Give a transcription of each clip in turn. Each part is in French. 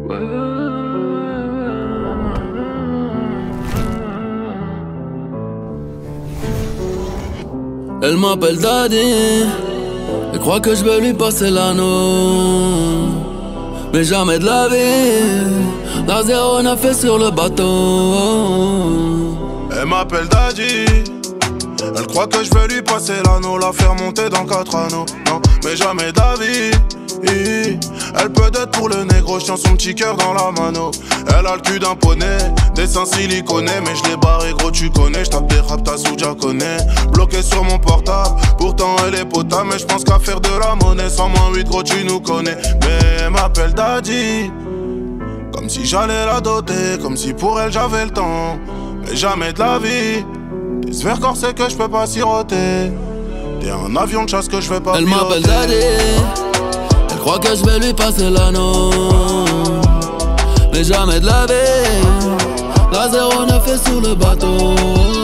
Elle m'appelle Daddy, elle croit que je veux lui passer l'anneau. Mais jamais de la vie, la 09 est sur le bateau. Elle m'appelle Daddy, elle croit que je veux lui passer l'anneau, la faire monter dans 4 anneaux. Non, mais jamais d'avis. Elle peut être pour le négro, je tiens son petit cœur dans la mano. Elle a le cul d'un poney, des seins siliconés. Mais je l'ai barré gros, tu connais, je tape des rap, t'as sous déjà connais. Bloqué sur mon portable, pourtant elle est potable. Mais je pense qu'à faire de la monnaie, 100 moins 8 gros, tu nous connais. Mais elle m'appelle Daddy, comme si j'allais la doter, comme si pour elle j'avais le temps. Mais jamais de la vie, des sphères corsées que je peux pas siroter. T'es un avion de chasse que je vais pas piloter. Elle m'appelle Daddy, elle croit que je vais lui passer l'anneau. Mais jamais de la vie, la 09 est sur le bateau.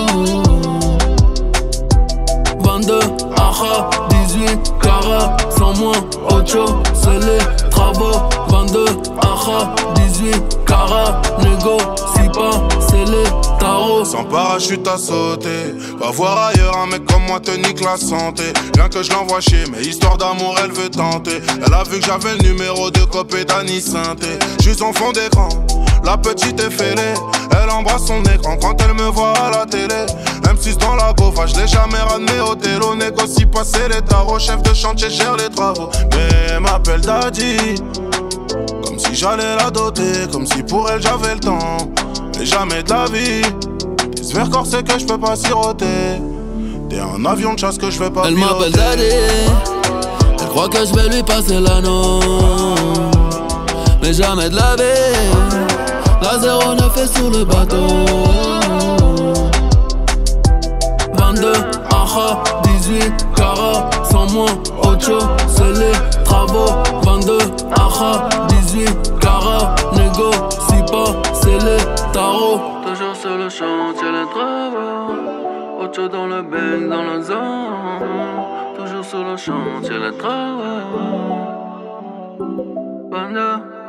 22, aha, 18, cara, 100 moins, ocho, c'est les travaux. 22, aha, 18, cara, négo, si pas, c'est les tarots. Sans parachute à sauter, va voir ailleurs un mec comme moi te nique la santé. Bien que je l'envoie chier, mais histoire d'amour elle veut tenter. Elle a vu que j'avais le numéro de copé d'Annie Synthé. J'suis en fond d'écran, la petite est fêlée. Elle embrasse son écran quand elle me voit à la télé. M6 dans la gauva, je l'ai jamais ramené au télo. Négocie passer les tarots, chef de chantier gère les travaux. Mais elle m'appelle Daddy, comme si j'allais la doter, comme si pour elle j'avais le temps. Mais jamais de la vie, des sphères corsées que je peux pas siroter. T'es un avion de chasse que je vais pas piloter. Elle m'appelle Daddy, elle croit que je vais lui passer l'anneau. Mais jamais de la vie, la 09 est sur le bateau. 22, aha, 18, cara, 100 moins, ocho, c'est les travaux. 22, aha, 18, cara, négo, si pas, c'est les tarots. Toujours sur le chantier, les travaux. Ocho dans le bang, dans la zone. Toujours sur le chantier, les travaux. 22